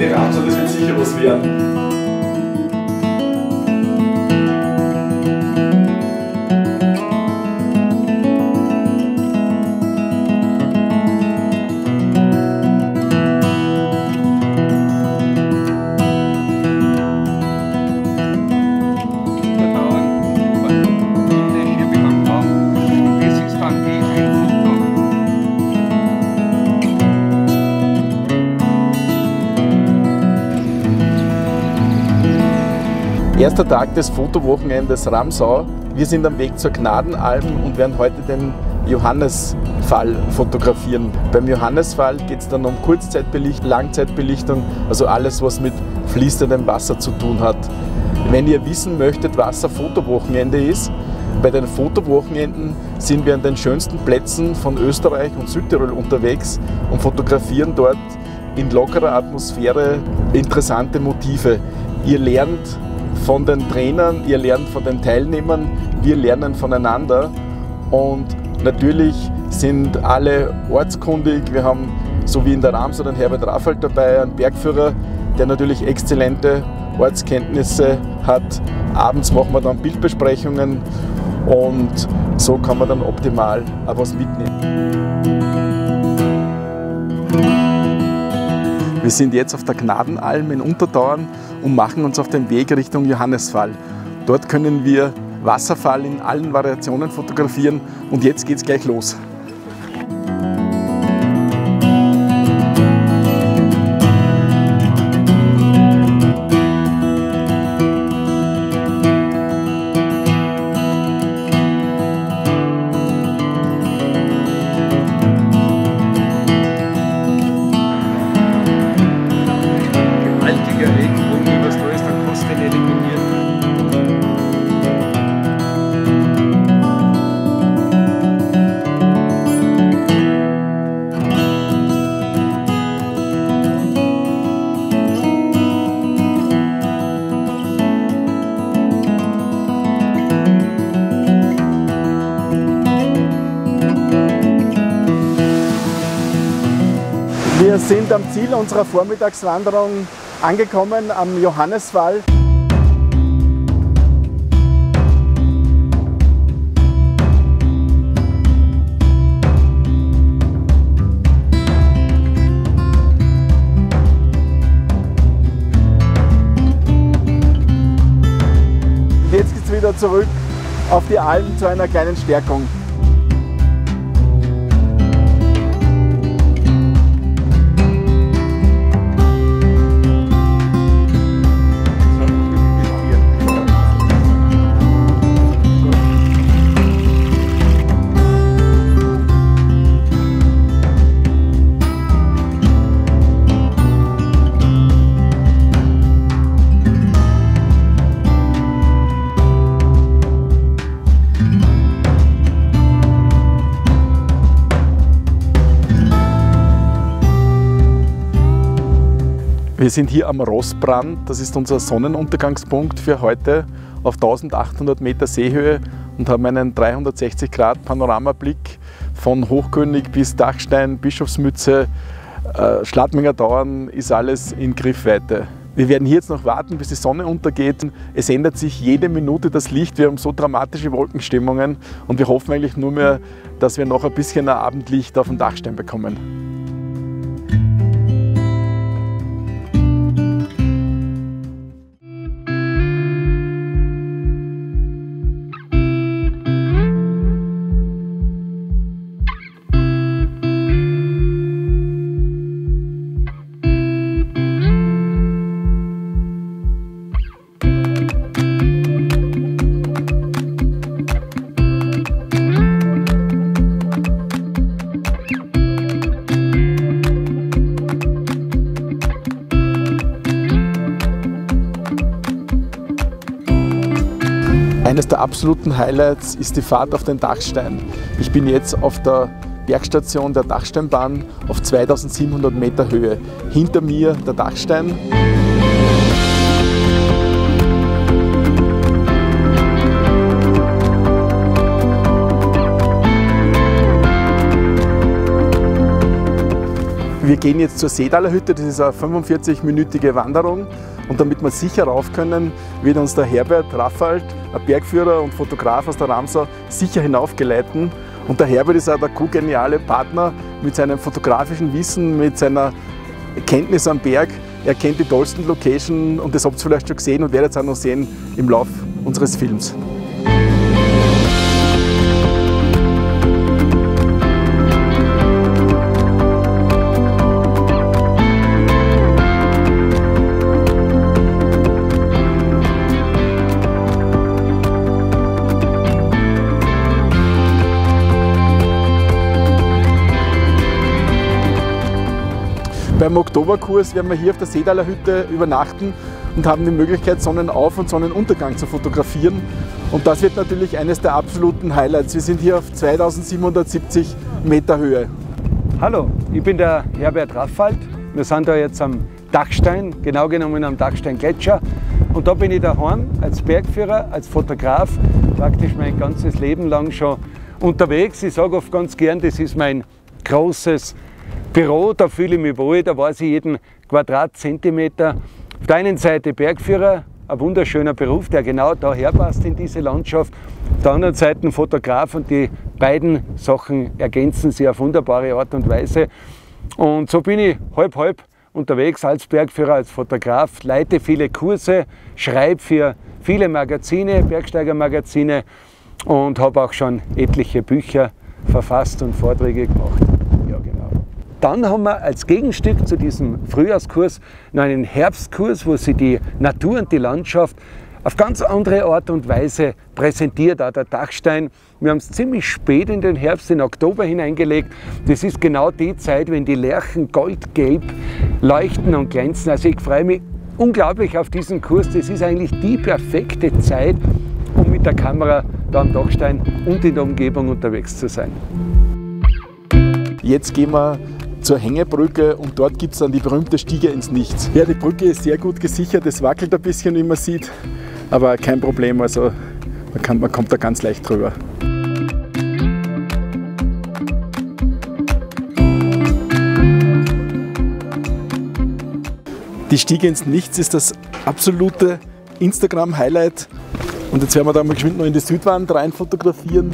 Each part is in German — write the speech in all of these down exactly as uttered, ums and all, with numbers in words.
die Ramsau, das wird sicher was werden. Erster Tag des Fotowochenendes Ramsau. Wir sind am Weg zur Gnadenalm und werden heute den Johannesfall fotografieren. Beim Johannesfall geht es dann um Kurzzeitbelichtung, Langzeitbelichtung, also alles, was mit fließendem Wasser zu tun hat. Wenn ihr wissen möchtet, was ein Fotowochenende ist, bei den Fotowochenenden sind wir an den schönsten Plätzen von Österreich und Südtirol unterwegs und fotografieren dort in lockerer Atmosphäre interessante Motive. Ihr lernt von den Trainern, ihr lernt von den Teilnehmern, wir lernen voneinander und natürlich sind alle ortskundig. Wir haben, so wie in der Ramsau, den Herbert Raffald dabei, einen Bergführer, der natürlich exzellente Ortskenntnisse hat. Abends machen wir dann Bildbesprechungen und so kann man dann optimal auch was mitnehmen. Wir sind jetzt auf der Gnadenalm in Untertauern und machen uns auf den Weg Richtung Johannesfall. Dort können wir Wasserfall in allen Variationen fotografieren und jetzt geht's gleich los. Wir sind am Ziel unserer Vormittagswanderung angekommen, am Johannesfall. Jetzt geht es wieder zurück auf die Alm zu einer kleinen Stärkung. Wir sind hier am Rossbrand, das ist unser Sonnenuntergangspunkt für heute auf eintausendachthundert Meter Seehöhe und haben einen dreihundertsechzig Grad Panoramablick von Hochkönig bis Dachstein, Bischofsmütze, äh, Schladminger Tauern ist alles in Griffweite. Wir werden hier jetzt noch warten, bis die Sonne untergeht. Es ändert sich jede Minute das Licht, wir haben so dramatische Wolkenstimmungen und wir hoffen eigentlich nur mehr, dass wir noch ein bisschen ein Abendlicht auf dem Dachstein bekommen. Eines der absoluten Highlights ist die Fahrt auf den Dachstein. Ich bin jetzt auf der Bergstation der Dachsteinbahn auf zweitausendsiebenhundert Meter Höhe. Hinter mir der Dachstein. Wir gehen jetzt zur Seedaler Hütte, das ist eine fünfundvierzig-minütige Wanderung. Und damit wir sicher rauf können, wird uns der Herbert Raffald, ein Bergführer und Fotograf aus der Ramsau, sicher hinaufgeleiten. Und der Herbert ist auch der geniale Partner mit seinem fotografischen Wissen, mit seiner Kenntnis am Berg. Er kennt die tollsten Locations und das habt ihr vielleicht schon gesehen und werdet es auch noch sehen im Lauf unseres Films. Beim Oktoberkurs werden wir hier auf der Seedaler Hütte übernachten und haben die Möglichkeit, Sonnenauf- und Sonnenuntergang zu fotografieren. Und das wird natürlich eines der absoluten Highlights. Wir sind hier auf zweitausendsiebenhundertsiebzig Meter Höhe. Hallo, ich bin der Herbert Raffald. Wir sind da jetzt am Dachstein, genau genommen am Dachstein-Gletscher. Und da bin ich daheim als Bergführer, als Fotograf, praktisch mein ganzes Leben lang schon unterwegs. Ich sage oft ganz gern, das ist mein großes Büro, da fühle ich mich wohl, da weiß ich jeden Quadratzentimeter. Auf der einen Seite Bergführer, ein wunderschöner Beruf, der genau daher passt in diese Landschaft. Auf der anderen Seite ein Fotograf und die beiden Sachen ergänzen sich auf wunderbare Art und Weise. Und so bin ich halb halb unterwegs als Bergführer, als Fotograf, leite viele Kurse, schreibe für viele Magazine, Bergsteigermagazine und habe auch schon etliche Bücher verfasst und Vorträge gemacht. Ja, genau. Dann haben wir als Gegenstück zu diesem Frühjahrskurs noch einen Herbstkurs, wo sich die Natur und die Landschaft auf ganz andere Art und Weise präsentiert, auch der Dachstein. Wir haben es ziemlich spät in den Herbst, in Oktober hineingelegt. Das ist genau die Zeit, wenn die Lärchen goldgelb leuchten und glänzen. Also ich freue mich unglaublich auf diesen Kurs. Das ist eigentlich die perfekte Zeit, um mit der Kamera da am Dachstein und in der Umgebung unterwegs zu sein. Jetzt gehen wir zur Hängebrücke und dort gibt es dann die berühmte Stiege ins Nichts. Ja, die Brücke ist sehr gut gesichert, es wackelt ein bisschen, wie man sieht, aber kein Problem, also man, kann, man kommt da ganz leicht drüber. Die Stiege ins Nichts ist das absolute Instagram-Highlight und jetzt werden wir da mal geschwind noch in die Südwand rein fotografieren.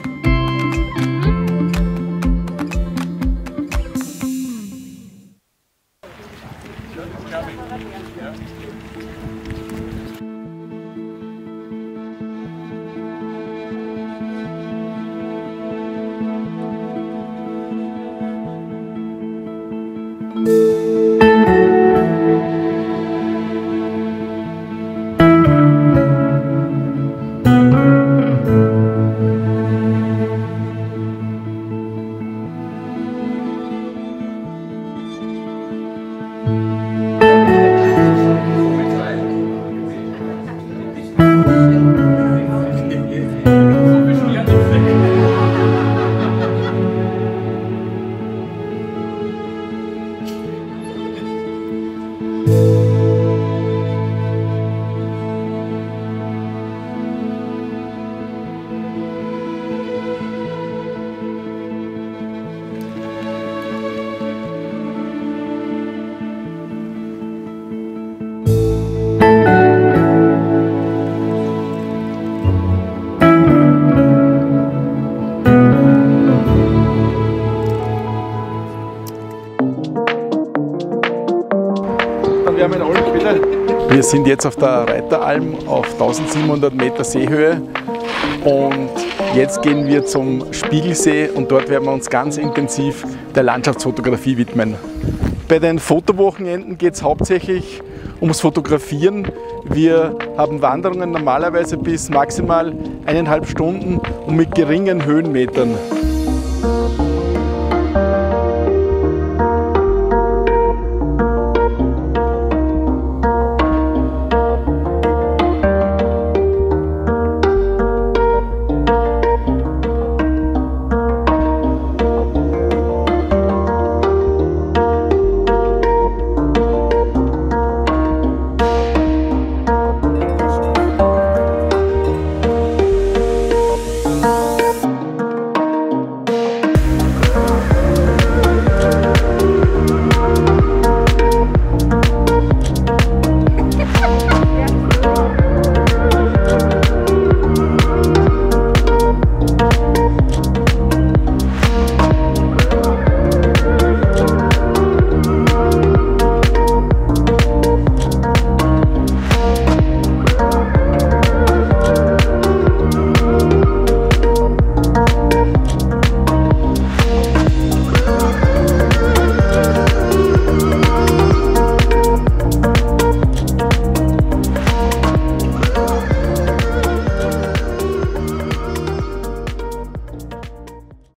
Wir sind jetzt auf der Reiteralm auf eintausendsiebenhundert Meter Seehöhe und jetzt gehen wir zum Spiegelsee und dort werden wir uns ganz intensiv der Landschaftsfotografie widmen. Bei den Fotowochenenden geht es hauptsächlich ums Fotografieren. Wir haben Wanderungen normalerweise bis maximal eineinhalb Stunden und mit geringen Höhenmetern.